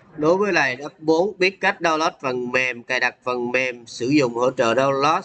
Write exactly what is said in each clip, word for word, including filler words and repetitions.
Đối với lại đáp bốn, biết cách download phần mềm, cài đặt phần mềm, sử dụng hỗ trợ download,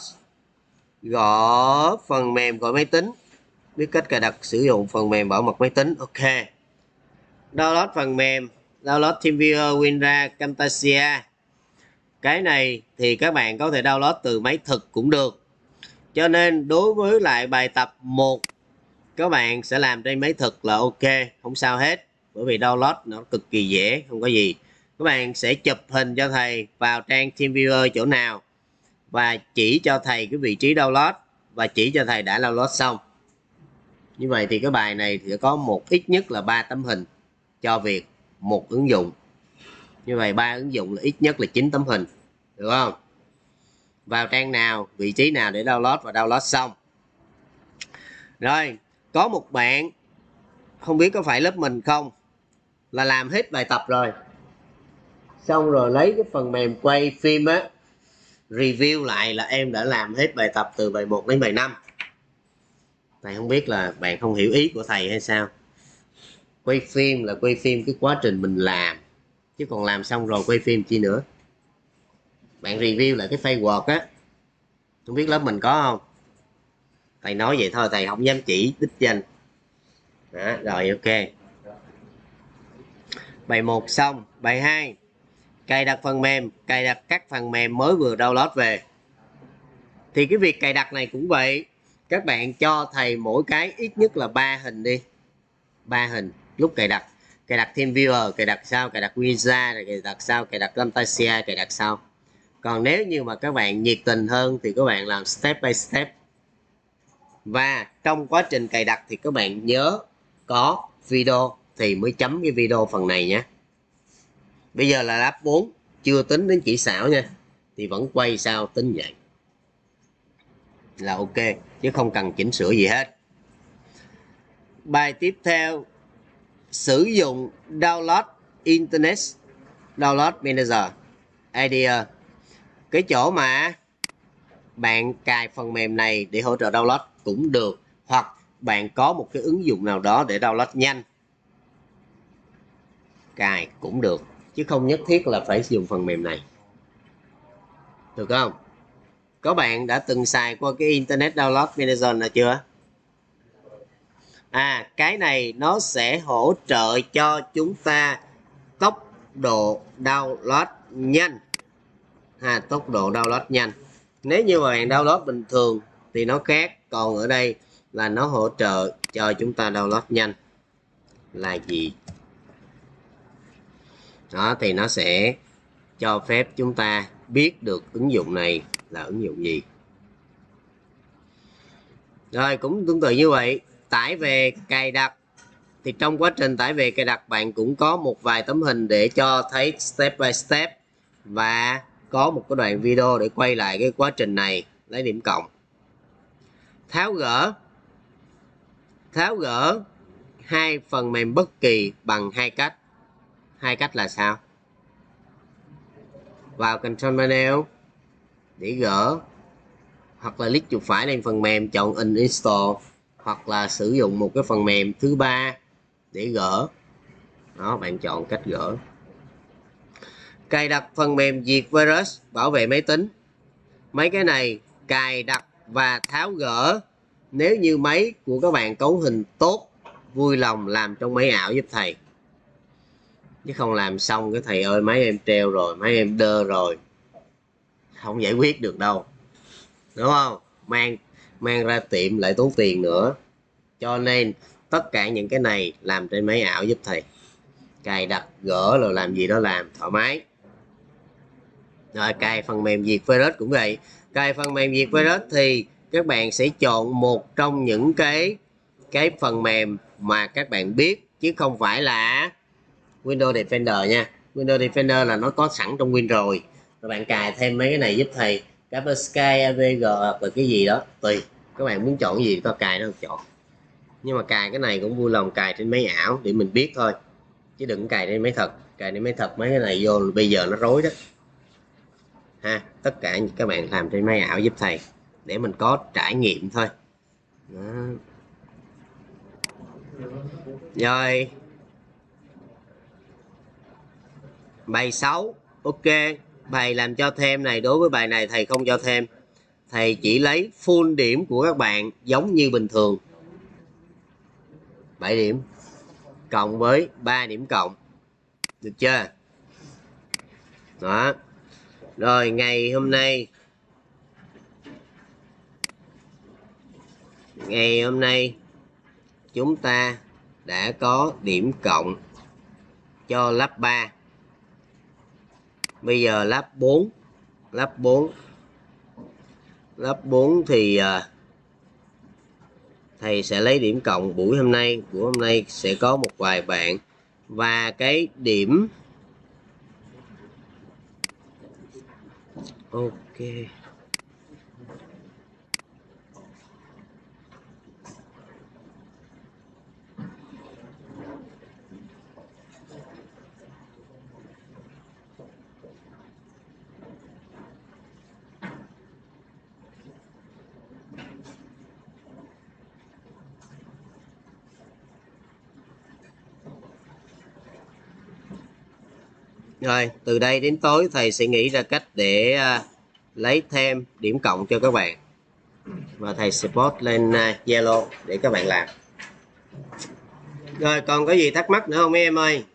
gõ phần mềm gọi máy tính, biết cách cài đặt sử dụng phần mềm bảo mật máy tính. Ok. Download phần mềm, download TeamViewer, WinRAR, Camtasia. Cái này thì các bạn có thể download từ máy thực cũng được. Cho nên đối với lại bài tập một, các bạn sẽ làm trên máy thực là ok, không sao hết. Bởi vì download nó cực kỳ dễ, không có gì. Các bạn sẽ chụp hình cho thầy vào trang TeamViewer chỗ nào và chỉ cho thầy cái vị trí download và chỉ cho thầy đã download xong. Như vậy thì cái bài này sẽ có một ít nhất là ba tấm hình cho việc một ứng dụng. Như vậy ba ứng dụng là ít nhất là chín tấm hình, được không? Vào trang nào, vị trí nào để download và download xong. Rồi, có một bạn không biết có phải lớp mình không, là làm hết bài tập rồi, xong rồi lấy cái phần mềm quay phim á, review lại là em đã làm hết bài tập từ bài một đến bài năm. Thầy không biết là bạn không hiểu ý của thầy hay sao. Quay phim là quay phim cái quá trình mình làm, chứ còn làm xong rồi quay phim chi nữa. Bạn review lại cái file Word á, không biết lớp mình có không. Thầy nói vậy thôi, thầy không dám chỉ đích danh. Đó, rồi ok. Bài một xong. Bài hai, cài đặt phần mềm, cài đặt các phần mềm mới vừa download về. Thì cái việc cài đặt này cũng vậy, các bạn cho thầy mỗi cái ít nhất là ba hình đi, ba hình lúc cài đặt. Cài đặt TeamViewer, cài đặt sao, cài đặt WinRAR, cài đặt sao, cài đặt Camtasia, cài đặt sao. Còn nếu như mà các bạn nhiệt tình hơn thì các bạn làm step by step. Và trong quá trình cài đặt thì các bạn nhớ có video thì mới chấm cái video phần này nhé. Bây giờ là lab bốn, chưa tính đến chỉ xảo nha, thì vẫn quay sao tính vậy là ok, chứ không cần chỉnh sửa gì hết. Bài tiếp theo, sử dụng download internet, download manager idea. Cái chỗ mà bạn cài phần mềm này để hỗ trợ download cũng được, hoặc bạn có một cái ứng dụng nào đó để download nhanh, cài cũng được, chứ không nhất thiết là phải dùng phần mềm này, được không? Có bạn đã từng xài qua cái internet download manager nào chưa? À, cái này nó sẽ hỗ trợ cho chúng ta tốc độ download nhanh. À, tốc độ download nhanh. Nếu như mà bạn download bình thường thì nó khác, còn ở đây là nó hỗ trợ cho chúng ta download nhanh là gì? Đó, thì nó sẽ cho phép chúng ta biết được ứng dụng này là ứng dụng gì. Rồi, cũng tương tự như vậy, tải về cài đặt. Thì trong quá trình tải về cài đặt, bạn cũng có một vài tấm hình để cho thấy step by step, và có một cái đoạn video để quay lại cái quá trình này, lấy điểm cộng. Tháo gỡ, tháo gỡ hai phần mềm bất kỳ bằng hai cách. Hai cách là sao? Vào Control Panel để gỡ, hoặc là click chuột phải lên phần mềm, chọn Uninstall, hoặc là sử dụng một cái phần mềm thứ ba để gỡ. Đó, bạn chọn cách gỡ. Cài đặt phần mềm diệt virus, bảo vệ máy tính. Mấy cái này cài đặt và tháo gỡ nếu như máy của các bạn cấu hình tốt, vui lòng làm trong máy ảo giúp thầy, chứ không làm xong cái thầy ơi máy em treo rồi, máy em đơ rồi, không giải quyết được đâu, đúng không? Mang mang ra tiệm lại tốn tiền nữa. Cho nên tất cả những cái này làm trên máy ảo giúp thầy, cài đặt gỡ rồi làm gì đó làm thoải mái. Rồi, cài phần mềm diệt virus cũng vậy. Cài phần mềm diệt virus thì các bạn sẽ chọn một trong những cái cái phần mềm mà các bạn biết, chứ không phải là Windows Defender nha. Windows Defender là nó có sẵn trong Win rồi. Rồi bạn cài thêm mấy cái này giúp thầy, Kaspersky, a vê giê hoặc là cái gì đó tùy. Các bạn muốn chọn cái gì có cài nó chọn. Nhưng mà cài cái này cũng vui lòng cài trên máy ảo để mình biết thôi, chứ đừng cài trên máy thật. Cài trên máy thật mấy cái này vô bây giờ nó rối đó ha. Tất cả các bạn làm trên máy ảo giúp thầy để mình có trải nghiệm thôi đó. Rồi, Bài sáu. Ok, bài làm cho thêm này, đối với bài này thầy không cho thêm. Thầy chỉ lấy full điểm của các bạn giống như bình thường. bảy điểm cộng với ba điểm cộng. Được chưa? Đó. Rồi ngày hôm nay Ngày hôm nay chúng ta đã có điểm cộng cho lớp ba. Bây giờ lớp bốn. Lớp bốn. Lớp bốn thì uh, thầy sẽ lấy điểm cộng buổi hôm nay. Buổi hôm nay sẽ có một vài bạn. Và cái điểm ok. Rồi, từ đây đến tối thầy sẽ nghĩ ra cách để uh, lấy thêm điểm cộng cho các bạn. Và thầy sẽ post lên uh, Zalo để các bạn làm. Rồi, còn có gì thắc mắc nữa không mấy em ơi?